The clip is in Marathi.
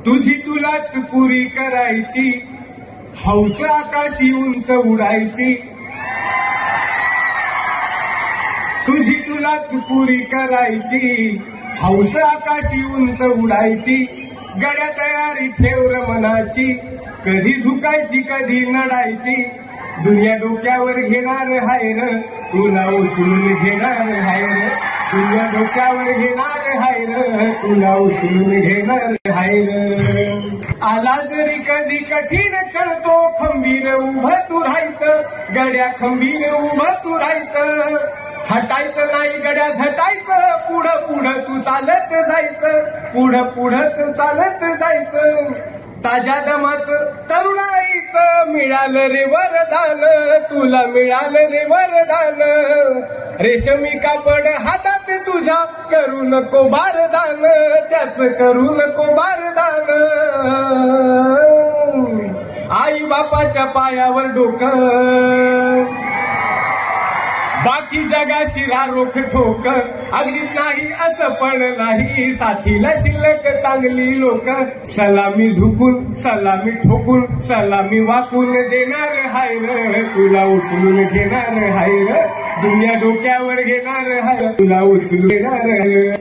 तुझी तुलाच पुरी करायची, हौस आकाशी उंच उडायची. तुझी तुलाच पुरी करायची, हौस आकाशी उंच उडायची. गड्या तयारी ठेव मनाची, कधी झुकायची कधी नडायची. दुनिया डोक्यावर घेणार हाय र, तुला उचलून घेणार हाय र. दुनिया डोक्यावर घेणार हाय र, तुला उचलून घेणार हाय र. आला जरी कधी कठीण क्षण तो खंबीर उभं तू राहायचं. गड्या खंबीर उभं तू राहायचं. हटायचं नाही गड्या झटायचं. पुढं पुढं तू चालत जायचं. पुढं पुढं तू चालत जायचं. ताज्या दमाचं तरुणाईचं मिळालं रे वरदान. तुला मिळालं रे वरदान. रेशमी कापड हातात तुझ्या करू नको बारदान. त्याच करू नको बारदान. आई बापाच्या पायावर डोकं, बाकी जगाशी रारोख ठोक. अगदीच नाही असं पण नाही, साथीला शिल्लक चांगली लोक. सलामी झुकून सलामी ठोकून सलामी वाकून देणार हाय र, तुला उचलून घेणार हाय र. दुनिया डोक्यावर घेणार हाय, तुला उचलून घेणार हाय.